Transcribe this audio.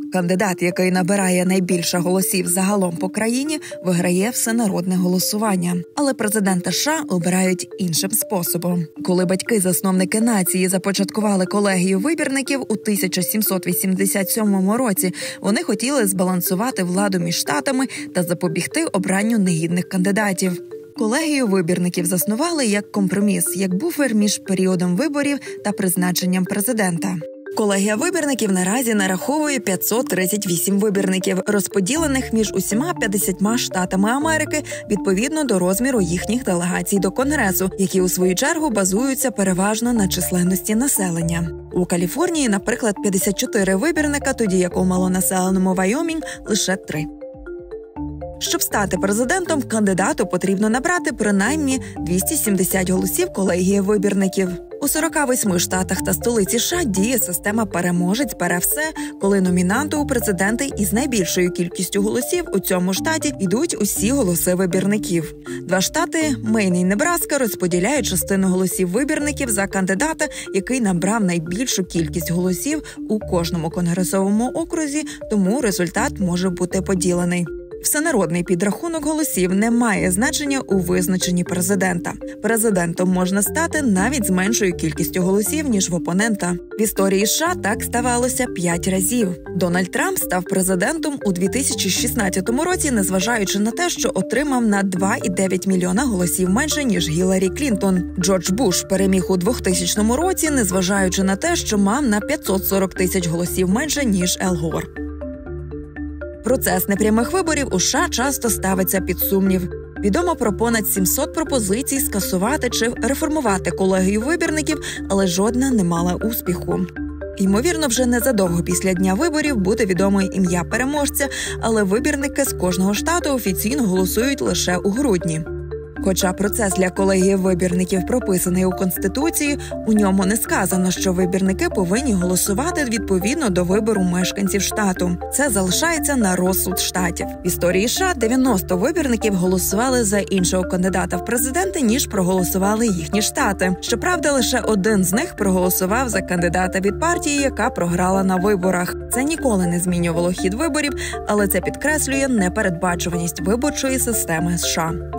Кандидат, який набирає найбільше голосів загалом по країні, виграє всенародне голосування. Але президента США обирають іншим способом. Коли батьки-засновники нації започаткували колегію вибірників у 1787 році, вони хотіли збалансувати владу між штатами та запобігти обранню негідних кандидатів. Колегію вибірників заснували як компроміс, як буфер між періодом виборів та призначенням президента. Колегія вибірників наразі нараховує 538 вибірників, розподілених між усіма 50 штатами Америки відповідно до розміру їхніх делегацій до Конгресу, які у свою чергу базуються переважно на численності населення. У Каліфорнії, наприклад, 54 вибірника, тоді як у малонаселеному Вайомінг – лише 3. Щоб стати президентом, кандидату потрібно набрати принаймні 270 голосів колегії вибірників. У 48 штатах та столиці США діє система «переможець бере все», коли номінанту у президенти із найбільшою кількістю голосів у цьому штаті йдуть усі голоси вибірників. 2 штати – Мейн і Небраска – розподіляють частину голосів вибірників за кандидата, який набрав найбільшу кількість голосів у кожному конгресовому окрузі, тому результат може бути поділений. Всенародний підрахунок голосів не має значення у визначенні президента. Президентом можна стати навіть з меншою кількістю голосів, ніж в опонента. В історії США так ставалося 5 разів. Дональд Трамп став президентом у 2016 році, незважаючи на те, що отримав на 2,9 мільйона голосів менше, ніж Гіларі Клінтон. Джордж Буш переміг у 2000 році, незважаючи на те, що мав на 540 тисяч голосів менше, ніж Ел Гор. Процес непрямих виборів у США часто ставиться під сумнів. Відомо про понад 700 пропозицій скасувати чи реформувати колегію вибірників, але жодна не мала успіху. Ймовірно, вже незадовго після дня виборів буде відоме ім'я переможця, але вибірники з кожного штату офіційно голосують лише у грудні. Хоча процес для колегії вибірників прописаний у Конституції, у ньому не сказано, що вибірники повинні голосувати відповідно до вибору мешканців штату. Це залишається на розсуд штатів. В історії США 90 вибірників голосували за іншого кандидата в президенти, ніж проголосували їхні штати. Щоправда, лише один з них проголосував за кандидата від партії, яка програла на виборах. Це ніколи не змінювало хід виборів, але це підкреслює непередбачуваність виборчої системи США.